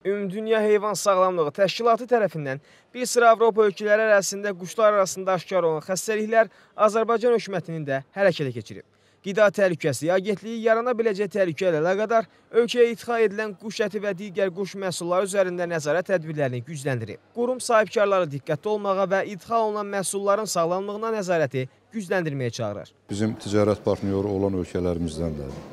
Ümumdünya Heyvan Sağlamlığı Təşkilatı tərəfindən bir sıra Avropa ölkələri ərazisində quşlar arasında aşkar olan xəstəliklər Azərbaycan hökumətinin də hərəkətə keçirib. Qida Təhlükəsizliyi Agentliyi yarana biləcək təhlükə ilə əlaqədar ölkəyə idxal edilən quş əti və digər quş məhsulları üzərində nəzarət tədbirlərini gücləndirib. Qurum sahibkarları diqqətli olmağa və idxal olunan məhsulların sağlamlığına nəzarəti gücləndirməyə çağırır. Bizim ticarət partnyoru olan ölkələrimizdən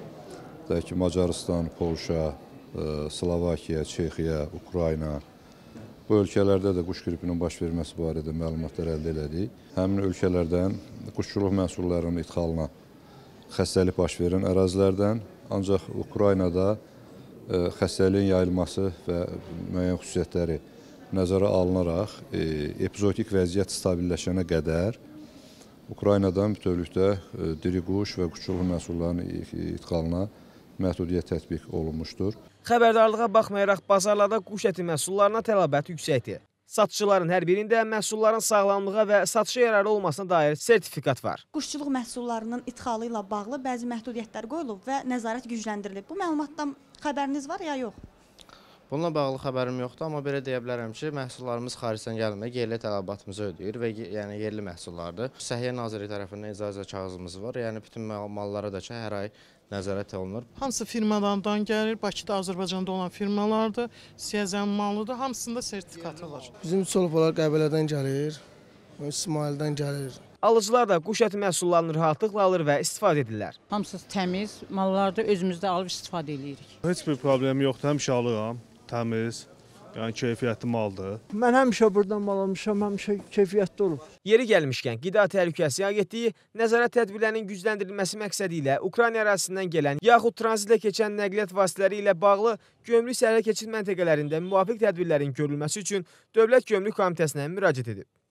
də ki, Macarıstan, Polşa, Slovakiya, Çexiya, Ukrayna, bu ölkələrdə də quş qripinin baş verməsi barədə məlumatlar əldə elədik. Həmin ölkələrdən quşçuluq məhsullarının idxalına xəstəlik baş verən ərazilərdən, ancaq Ukraynada xəstəliyin yayılması və müəyyən xüsusiyyətləri nəzərə alınaraq epizodik vəziyyət stabilləşənə qədər Ukraynadan bütövlükdə diri quş və quşçuluq məhsullarının idxalına məhdudiyyət tətbiq olunmuşdur. Xəbərdarlığa baxmayaraq bazarlarda quş əti məhsullarına tələbat yüksəkdir. Satıcıların hər birində məhsulların sağlamlığa və satışa yararlı olmasına dair sertifikat var. Quşçuluq məhsullarının idxalı ilə bağlı bəzi məhdudiyyətlər qoyulub və nəzarət gücləndirilib. Bu məlumatdan xəbəriniz var ya yox? Bununla bağlı xəbərim yoxdur, amma belə deyə bilərəm ki, məhsullarımız xaricdən gəlmir, yerli tələbatımızı ödəyir və yəni yerli məhsullardır. Səhiyyə Nazirliyi tərəfindən icazə kağızımız var, yəni bütün mallara da ki, hər ay nəzarət olunur. Hamısı firmalardan gəlir, Bakıda, Azərbaycanda olan firmalardır, siyəzən malıdır, hamısında sertifikatı var. Bizim soluqlar Qəbələdən gəlir, İsmaildən gəlir. Alıcılar da quş əti məhsullarını rahatlıqla alır və istifadə edirlər. Hamısı təmiz, malları da özümüzdə alıb istifadə edirik. Heç bir problem yoxdur, həmişə alıram, təmiz, yəni keyfiyyətli maldır. Mən həmişə buradan mal almışam, həmişə keyfiyyətli olub. Yeri gəlmişkən, Qida Təhlükəsizliyi Agentliyi nəzarət tədbirlərinin gücləndirilməsi məqsədi ilə Ukrayna ərazisindən gələn yaxud tranzitlə keçən nəqliyyat vasitələri ilə bağlı gömrük sərhəd keçid məntəqələrində müvafiq tədbirlərin görülməsi üçün Dövlət Gömrük Komitəsinə müraciət edib.